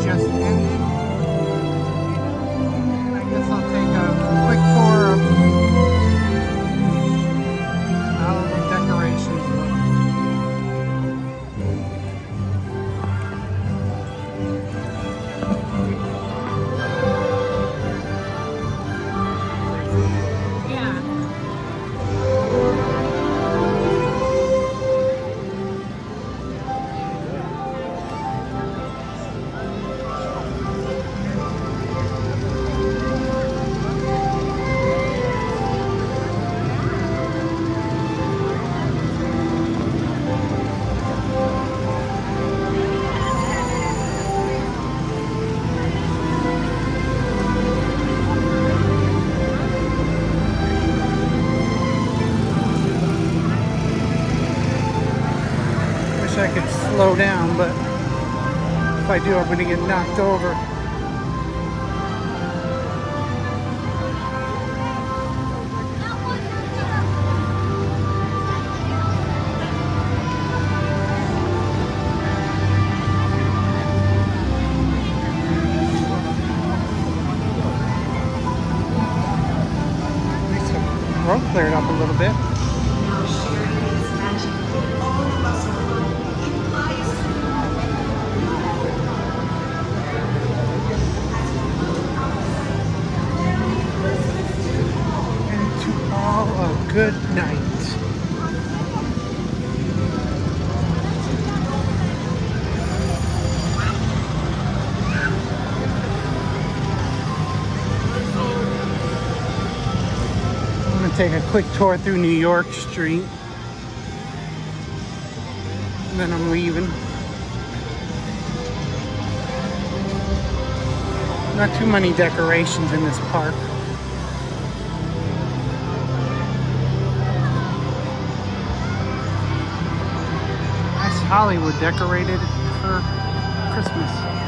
just ended. And I guess I'll take a quick tour of how the decorations look. I could slow down, but if I do, I'm going to get knocked over. At least the road cleared up a little bit. Good night. I'm going to take a quick tour through New York Street. And then I'm leaving. Not too many decorations in this park. Hollywood decorated for Christmas.